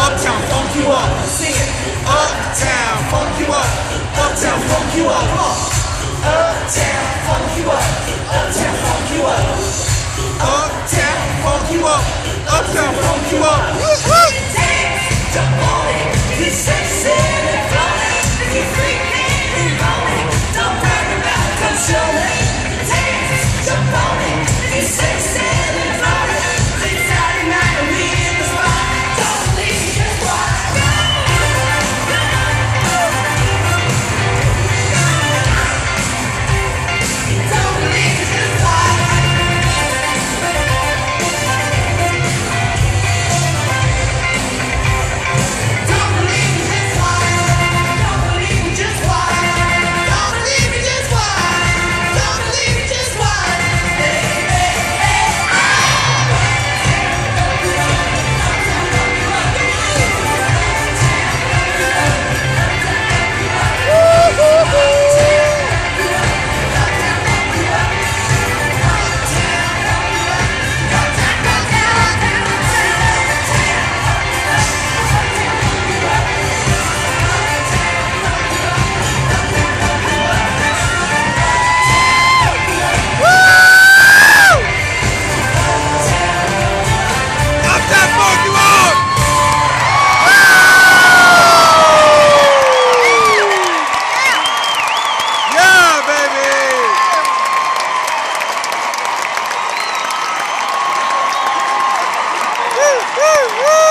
Uptown, funk you up. Sing it. Uptown, funk you up. Uptown, funk you up. Uptown, funk you up. Uptown, funk you up. Uptown, funk you up. Uptown, funk you up. Jump on it. You sexy and floating. You freaking and rolling. Don't worry about it. Come show me. Jump on it. You sexy and floating. It's Saturday night and we in the spot. Don't believe me, just watch. Don't believe me, just watch. Don't believe me, just watch. Don't believe me, just watch. Don't believe me, just watch. Don't believe me, just watch. Hey, hey, hey, Woo!